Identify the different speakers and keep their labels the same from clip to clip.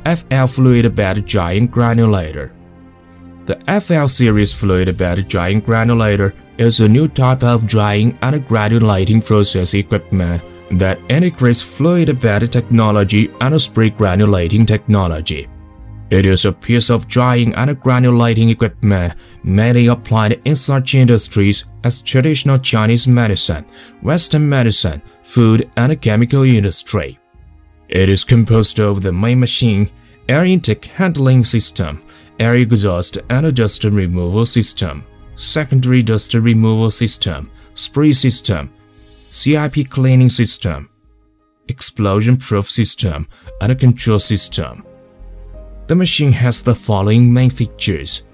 Speaker 1: FL fluid-bed giant granulator. The FL series fluid-bed giant granulator is a new type of drying and granulating process equipment that integrates fluid-bed technology and spray granulating technology. It is a piece of drying and granulating equipment mainly applied in such industries as traditional Chinese medicine, Western medicine, food, and chemical industry. It is composed of the main machine, air intake handling system, air exhaust and dust removal system, secondary dust removal system, spray system, CIP cleaning system, explosion-proof system, and a control system. The machine has the following main features.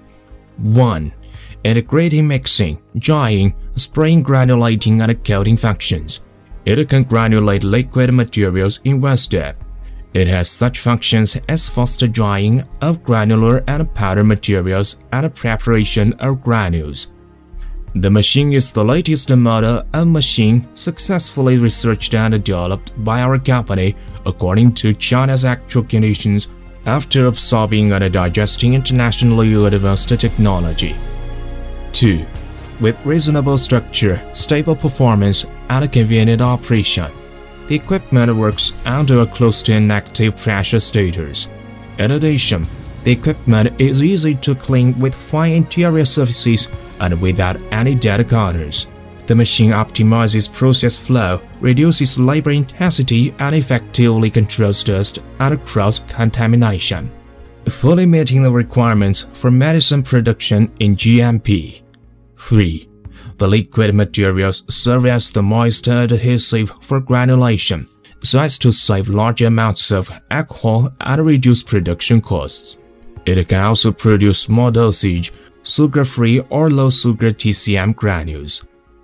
Speaker 1: 1. Integrating mixing, drying, spraying, granulating, and coating functions. It can granulate liquid materials in one step. It has such functions as faster drying of granular and powder materials and preparation of granules. The machine is the latest model of machine successfully researched and developed by our company according to China's actual conditions after absorbing and digesting internationally advanced technology. 2. With reasonable structure, stable performance, and convenient operation, the equipment works under a closed and active pressure status. In addition, the equipment is easy to clean with fine interior surfaces and without any dead counters. The machine optimizes process flow, reduces labor intensity, and effectively controls dust and cross-contamination, fully meeting the requirements for medicine production in GMP. 3. The liquid materials serve as the moist adhesive for granulation, so as to save large amounts of alcohol and reduce production costs. It can also produce small dosage, sugar-free or low-sugar TCM granules.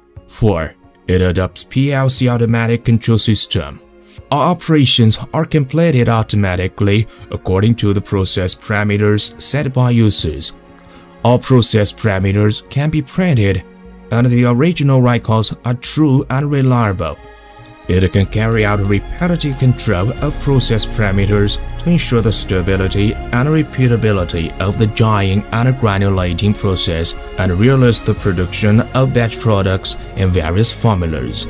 Speaker 1: 4. It adopts PLC automatic control system. All operations are completed automatically according to the process parameters set by users. All process parameters can be printed, and the original records are true and reliable. It can carry out repetitive control of process parameters to ensure the stability and repeatability of the drying and granulating process and realize the production of batch products in various formulas.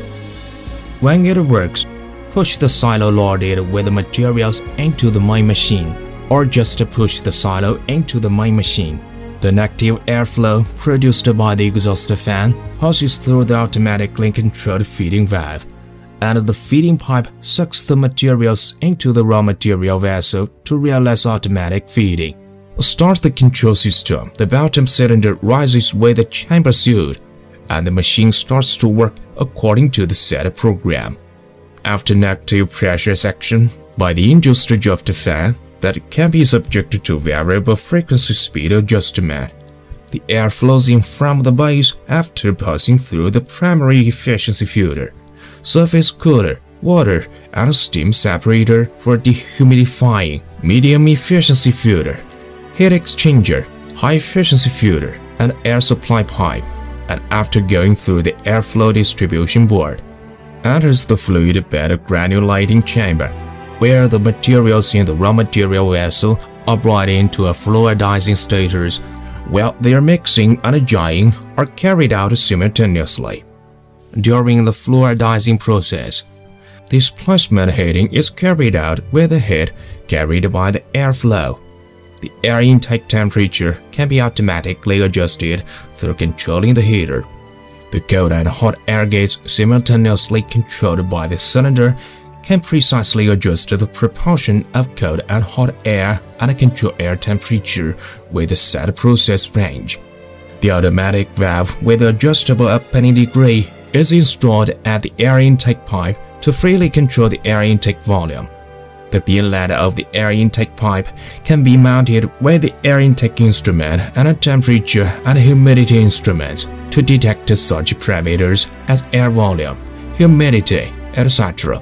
Speaker 1: When it works, push the silo loaded with the materials into the main machine, or just push the silo into the main machine. The negative airflow produced by the exhaust fan passes through the automatically controlled feeding valve, and the feeding pipe sucks the materials into the raw material vessel to realize automatic feeding. Start the control system. The bottom cylinder rises with the chamber sealed, and the machine starts to work according to the set program. After negative pressure section by the induced draft fan that can be subjected to variable frequency speed adjustment, the air flows in from the base after passing through the primary efficiency filter, surface cooler, water, and steam separator for dehumidifying, medium efficiency filter, heat exchanger, high efficiency filter, and air supply pipe, and after going through the airflow distribution board, enters the fluid bed granulating chamber, where the materials in the raw material vessel are brought into a fluidizing status, while their mixing and drying are carried out simultaneously. During the fluidizing process, displacement heating is carried out with the heat carried by the airflow. The air intake temperature can be automatically adjusted through controlling the heater. The cold and hot air gates, simultaneously controlled by the cylinder, can precisely adjust the proportion of cold and hot air and control air temperature with a set process range. The automatic valve with adjustable opening degree is installed at the air intake pipe to freely control the air intake volume. The inlet of the air intake pipe can be mounted with the air intake instrument and a temperature and humidity instruments to detect such parameters as air volume, humidity, etc.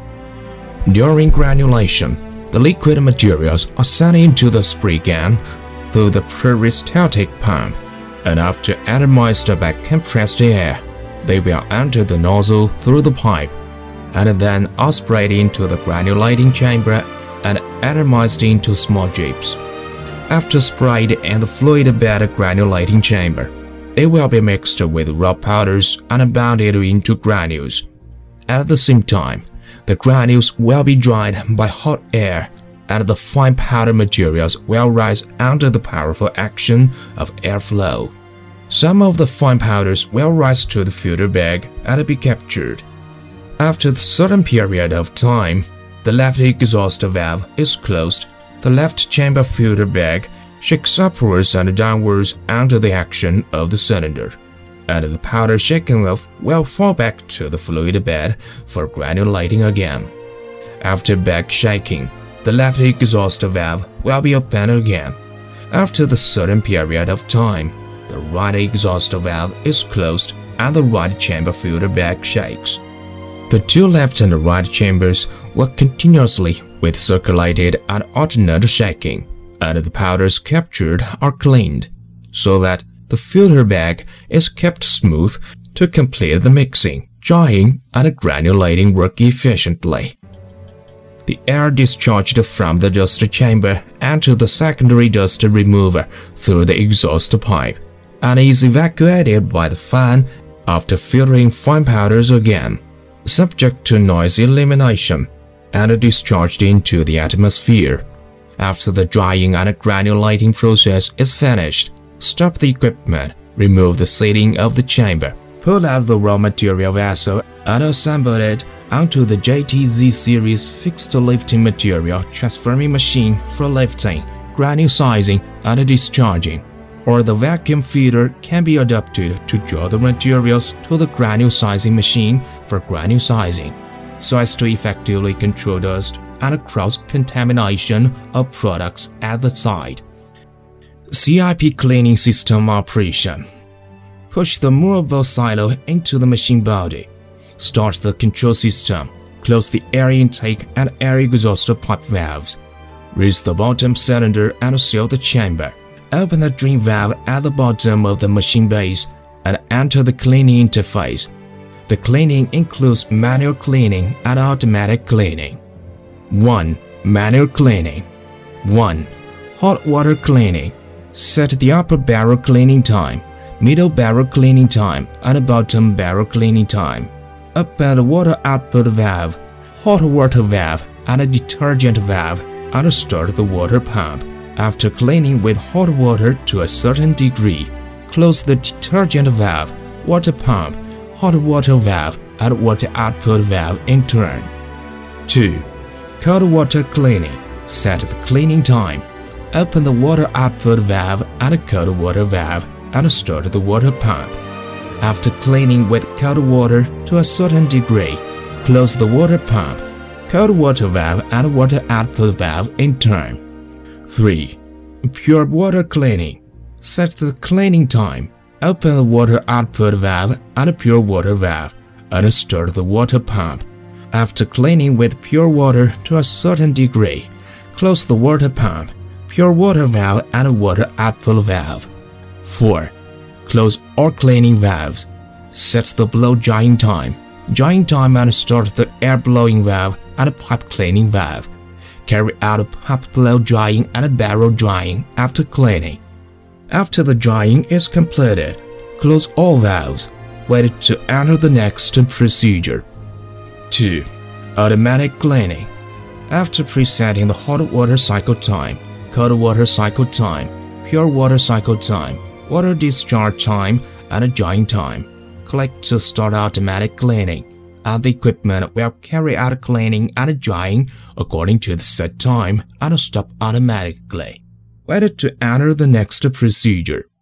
Speaker 1: During granulation, the liquid materials are sent into the spray gun through the peristaltic pump, and after atomized by compressed air, they will enter the nozzle through the pipe, and then are sprayed into the granulating chamber and atomized into small chips. After sprayed in the fluid bed granulating chamber, it will be mixed with raw powders and bounded into granules. At the same time, the granules will be dried by hot air, and the fine powder materials will rise under the powerful action of airflow. Some of the fine powders will rise to the filter bag and be captured. After a certain period of time, the left exhaust valve is closed. The left chamber filter bag shakes upwards and downwards under the action of the cylinder, and the powder shaken off will fall back to the fluid bed for granulating again. After back shaking, the left exhaust valve will be opened again. After the certain period of time, the right exhaust valve is closed and the right chamber filter bag shakes. The two left and right chambers work continuously with circulated and alternate shaking, and the powders captured are cleaned, so that the filter bag is kept smooth to complete the mixing, drying, and granulating work efficiently. The air discharged from the dust chamber enters the secondary dust remover through the exhaust pipe and is evacuated by the fan after filtering fine powders again, subject to noise elimination, and discharged into the atmosphere. After the drying and granulating process is finished, stop the equipment, remove the sealing of the chamber, pull out the raw material vessel, and assemble it onto the JTZ series fixed lifting material transforming machine for lifting, granule sizing, and discharging, or the vacuum feeder can be adapted to draw the materials to the granule sizing machine for granule sizing, so as to effectively control dust and cross-contamination of products at the site. CIP cleaning system operation. Push the movable silo into the machine body. Start the control system. Close the air intake and air exhaust pipe valves. Raise the bottom cylinder and seal the chamber. Open the drain valve at the bottom of the machine base and enter the cleaning interface. The cleaning includes manual cleaning and automatic cleaning. 1. Manual cleaning. 1. Hot water cleaning. Set the upper barrel cleaning time, middle barrel cleaning time, and bottom barrel cleaning time. Open the water output valve, hot water valve, and a detergent valve, and start the water pump. After cleaning with hot water to a certain degree, close the detergent valve, water pump, hot water valve, and water output valve in turn. 2. Cold water cleaning. Set the cleaning time. Open the water output valve and cold water valve and start the water pump. After cleaning with cold water to a certain degree, close the water pump, cold water valve and water output valve in turn. 3. Pure water cleaning. Set the cleaning time. Open the water output valve and pure water valve and start the water pump. After cleaning with pure water to a certain degree, close the water pump, pure water valve and water output valve. 4. Close all cleaning valves. Set the blow drying time and start the air blowing valve and pipe cleaning valve. Carry out pipe blow drying and barrel drying after cleaning. After the drying is completed, close all valves. Wait to enter the next procedure. 2. Automatic cleaning. After presetting the hot water cycle time, cold water cycle time, pure water cycle time, water discharge time, and drying time, click to start automatic cleaning, and the equipment will carry out cleaning and drying according to the set time and stop automatically. Wait to enter the next procedure.